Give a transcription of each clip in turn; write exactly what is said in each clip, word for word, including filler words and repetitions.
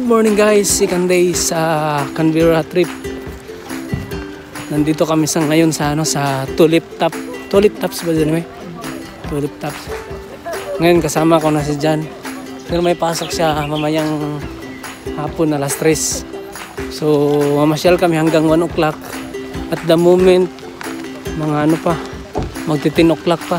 morning guys, second day sa Canberra trip. Nandito kami sa ngayon sa ano sa Tulip Top. Tulip Tops ba dyan, eh? Tulip Tops. Ngayon kasama ko na si Jan. Pero may pasok siya mamayang hapon alas tres. So mamasyal kami hanggang one o'clock. At the moment mga ano pa, magti ten o'clock pa.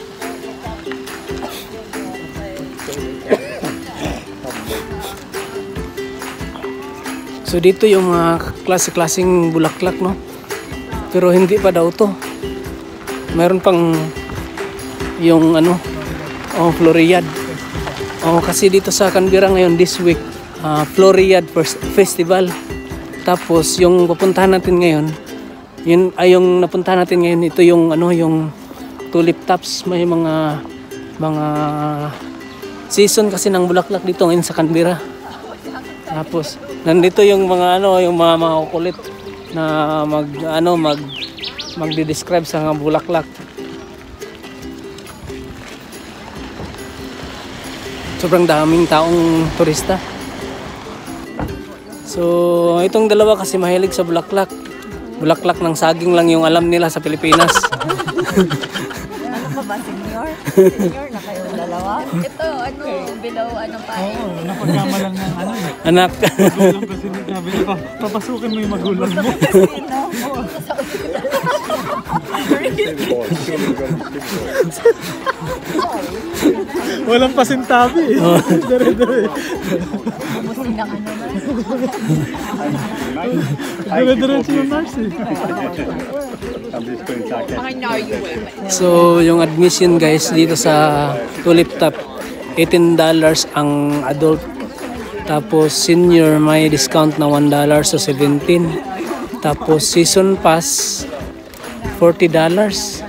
So dito yung mga klase-klaseng bulaklak, no? Pero hindi pa daw to. Meron pang yung ano, oh, Floriad. Oh, kasi dito sa Canberra ngayon this week, uh, Floriad Festival. Tapos yung pupuntahan natin ngayon, yun ay yung napuntahan natin ngayon, ito yung ano, yung Tulip Tops. May mga mga season kasi ng bulaklak dito ngayon sa Canberra. Tapos nandito yung mga ano, yung mga mga kulit na mag ano mag magde-describe sa mga bulaklak. Sobrang daming taong turista. So itong dalawa kasi mahilig sa bulaklak. Bulaklak ng saging lang yung alam nila sa Pilipinas. Ano pa ba, senior? Senior na kayong dalawa? Ito, ano, below, ano pa eh? Oo, napagkama lang ng ano eh. Anak. Magulang kasi nagsabi na, papasukin mo yung magulang mo. Sino? Walang pasintabi eh. Dere-dere. Bumusin ng ano na. Dere-diretso yung nurse eh. So yung admission guys dito sa Tulip Top, eighteen dollars ang adult. Tapos senior may discount na one dollar, so seventeen. Tapos season pass forty dollars.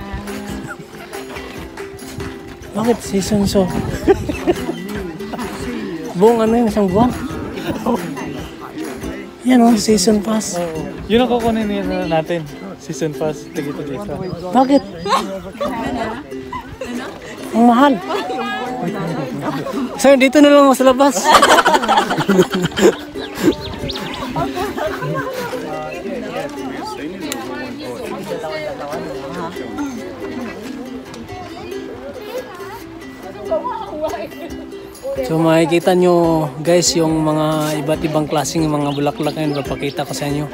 Bakit season so? Buong ano yun, isang buwan? Yan o, season pass. Yun ang kukunin natin. Season pass, tigito dito. Bakit? Ang mahal. So dito na lang sa labas. So makikita nyo guys yung mga iba't ibang klaseng mga bulaklak na yun, papakita ko sa inyo.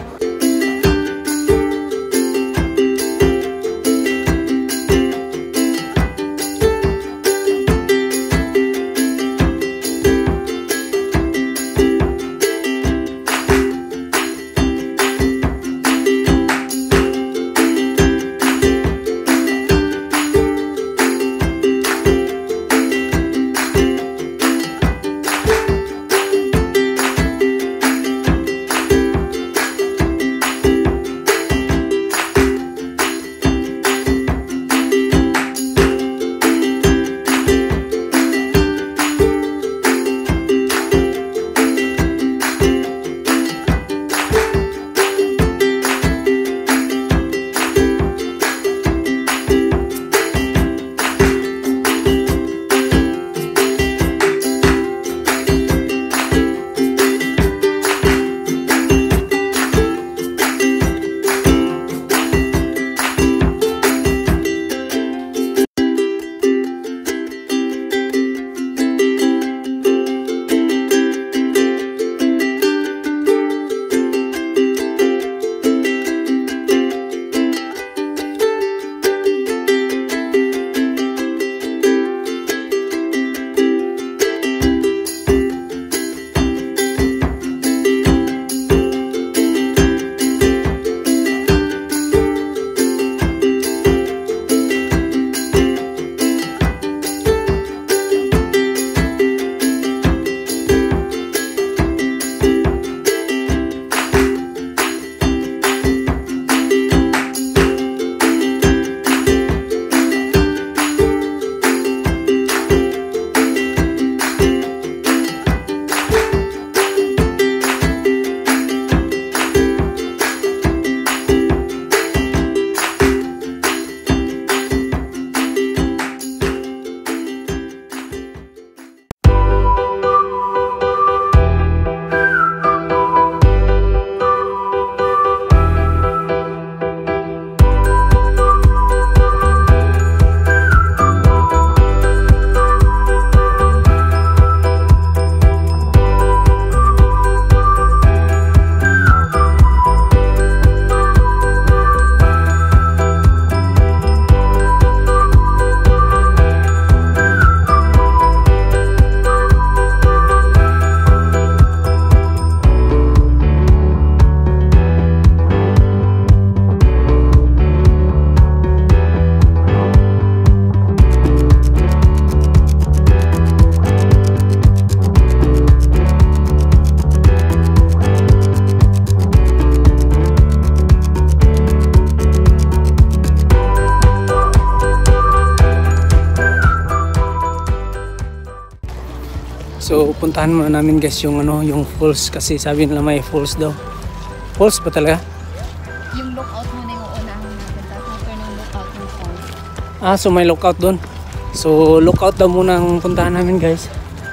So puntahan muna namin guys yung ano, yung falls kasi sabi nila may falls daw. Falls ba talaga? Yung lookout muna yung uunahan natin. Tapos after ng lookout yung falls. Ah, so may lookout doon. So lookout daw muna ang puntahan namin guys.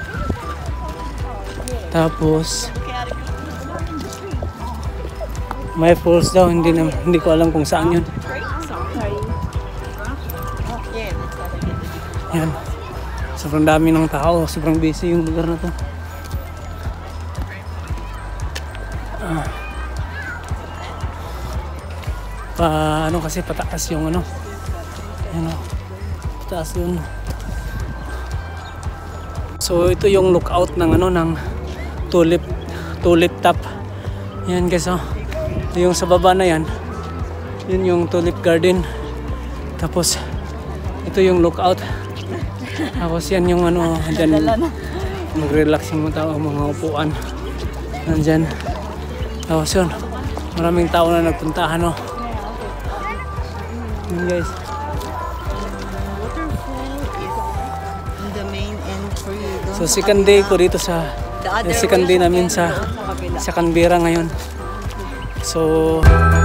Tapos may falls daw, hindi na, hindi ko alam kung saan yun. Yan. Sobrang dami ng tao, sobrang busy yung lugar na to. Ah. Pa ano kasi pataas yung ano. Ano? Pataas yun. So ito yung lookout ng ano ng tulip tulip top. Yan guys oh. Ito yung sa baba na yan. Yun yung tulip garden. Tapos ito yung lookout. Tapos yan yung ano, dyan mag-relax yung mga tao, mga upuan. Nandyan. Tapos yun, maraming tao na nagpuntahan no. Yun guys. In the main entry. So second day ko dito sa yung second day namin sa sa Canberra ngayon. So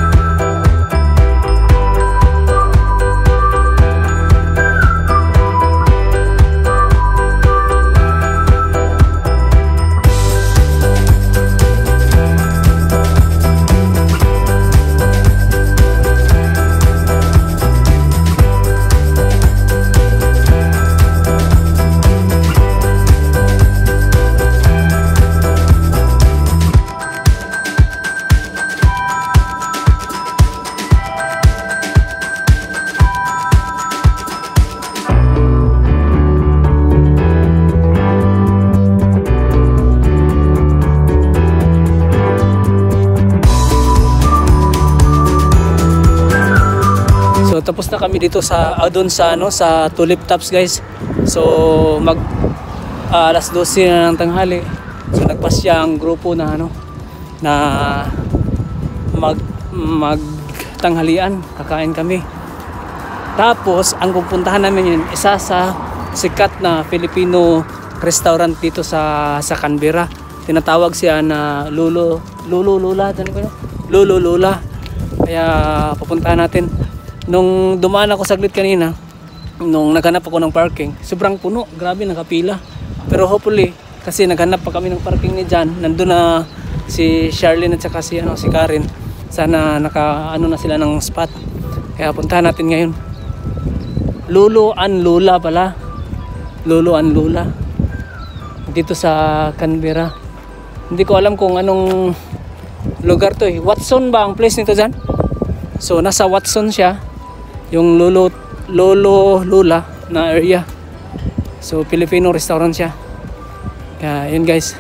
tapos na kami dito sa uh, doon sa ano sa tulip tops guys. So mag uh, alas dose na ng tanghali. So nagpasya ang grupo na ano na mag magtanghalian, kakain kami. Tapos ang pupuntahan namin yun isa sa sikat na Filipino restaurant dito sa sa Canberra. Tinatawag siya na Lulu Lulu Lula, ano ko yun? Lulu Lula. Kaya pupuntahan natin. Nung dumaan ako saglit kanina, nung naghanap ako ng parking, sobrang puno, grabe nakapila. Pero hopefully, kasi naghanap pa kami ng parking ni Jan, nandun na si Charlene at saka si, ano, si Karen. Sana naka ano na sila ng spot. Kaya puntahan natin ngayon. Lulu and Lula pala. Lulu and Lula. Dito sa Canberra. Hindi ko alam kung anong lugar to eh. Watson ba ang place nito Jan? So nasa Watson siya. Yung Lolo, Lolo Lula na area. So Filipino restaurant siya. Kaya yun guys.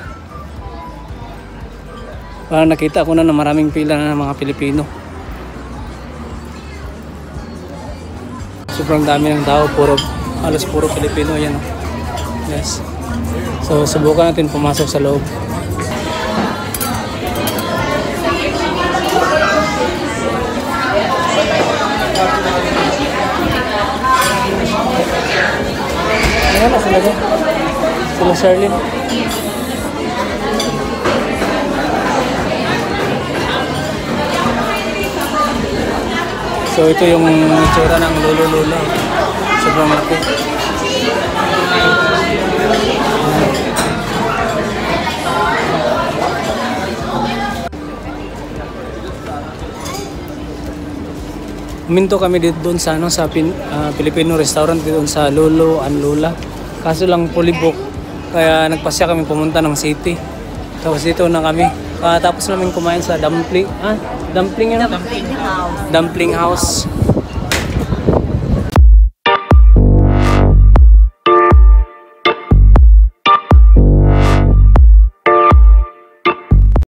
Parang nakita ko na na maraming pila na ng mga Pilipino. Sobrang dami ng tao, puro halos puro Pilipino yan. Yes. So subukan natin pumasok sa loob. Ayan na sila dyan. Sila Charlene. So ito yung itsura ng Lolo Lula. Sobrang laki. Huminto kami dito doon sa ano sa Pin, uh, Filipino restaurant doon sa Lolo and Lula. Kaso lang fully book. Kaya nagpasya kami pumunta ng city. Tapos dito na kami. Uh, tapos namin kumain sa dumpling. Ah, dumpling yun? Dumpling house. Dumpling house.